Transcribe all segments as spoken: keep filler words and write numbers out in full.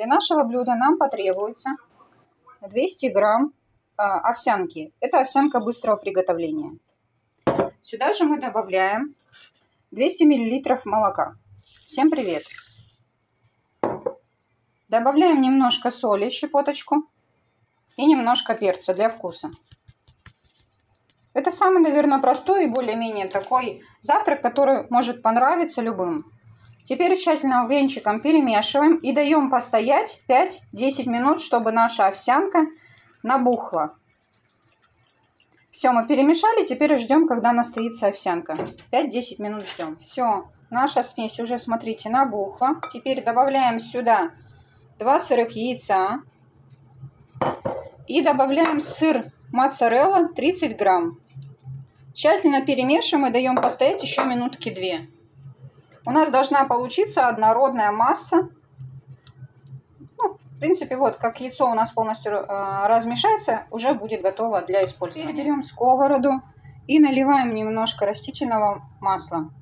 Для нашего блюда нам потребуется двести грамм овсянки. Это овсянка быстрого приготовления. Сюда же мы добавляем двести миллилитров молока. Всем привет! Добавляем немножко соли, щепоточку, и немножко перца для вкуса. Это самый, наверное, простой и более-менее такой завтрак, который может понравиться любым. Теперь тщательно венчиком перемешиваем и даем постоять пять-десять минут, чтобы наша овсянка набухла. Все, мы перемешали, теперь ждем, когда настоится овсянка. пять-десять минут ждем. Все, наша смесь уже, смотрите, набухла. Теперь добавляем сюда два сырых яйца. И добавляем сыр моцарелла тридцать грамм. Тщательно перемешиваем и даем постоять еще минутки две. У нас должна получиться однородная масса. Ну, в принципе, вот как яйцо у нас полностью э, размешается, уже будет готово для использования. Теперь берем сковороду и наливаем немножко растительного масла.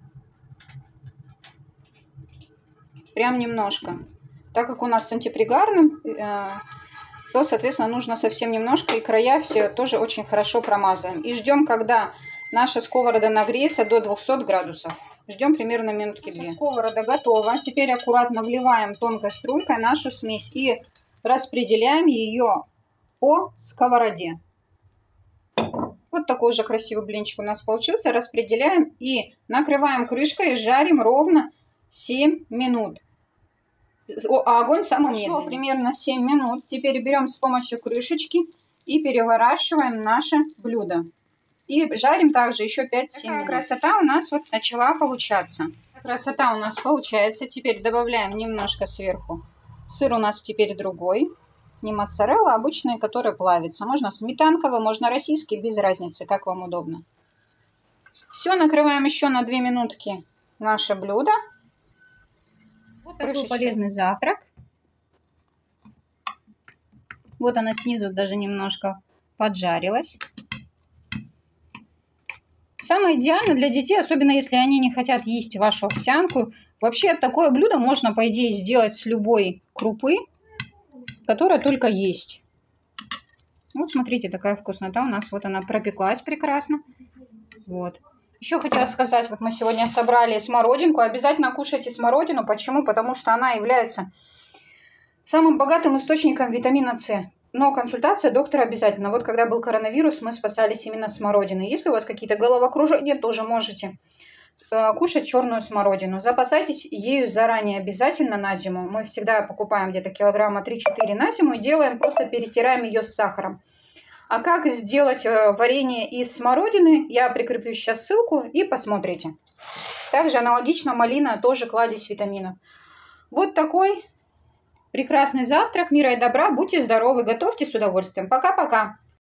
Прям немножко. Так как у нас с антипригарным, э, то, соответственно, нужно совсем немножко, и края все тоже очень хорошо промазываем. И ждем, когда наша сковорода нагреется до двухсот градусов. Ждем примерно минутки две. Сковорода готова. Теперь аккуратно вливаем тонкой струйкой нашу смесь и распределяем ее по сковороде. Вот такой же красивый блинчик у нас получился. Распределяем и накрываем крышкой и жарим ровно семь минут. А огонь самый медленный. Примерно семь минут. Теперь берем с помощью крышечки и переворачиваем наше блюдо. И жарим также еще пять-семь минут. Красота у нас вот начала получаться. Красота у нас получается. Теперь добавляем немножко сверху. Сыр у нас теперь другой. Не моцарелла, а обычный, который плавится. Можно сметанковый, можно российский, без разницы, как вам удобно. Все, накрываем еще на две минутки наше блюдо. Вот такой полезный завтрак. Вот она снизу даже немножко поджарилась. Самое идеальное для детей, особенно если они не хотят есть вашу овсянку. Вообще такое блюдо можно, по идее, сделать с любой крупы, которая только есть. Вот смотрите, такая вкуснота у нас. Вот она пропеклась прекрасно. Вот. Еще хотела сказать, вот мы сегодня собрали смородинку. Обязательно кушайте смородину. Почему? Потому что она является самым богатым источником витамина С. Но консультация доктора обязательно. Вот когда был коронавирус, мы спасались именно смородиной. Если у вас какие-то головокружения, тоже можете кушать черную смородину. Запасайтесь ею заранее обязательно на зиму. Мы всегда покупаем где-то килограмма три-четыре на зиму и делаем, просто перетираем ее с сахаром. А как сделать варенье из смородины, я прикреплю сейчас ссылку и посмотрите. Также аналогично малина, тоже кладезь витаминов. Вот такой прекрасный завтрак. Мира и добра. Будьте здоровы. Готовьте с удовольствием. Пока-пока.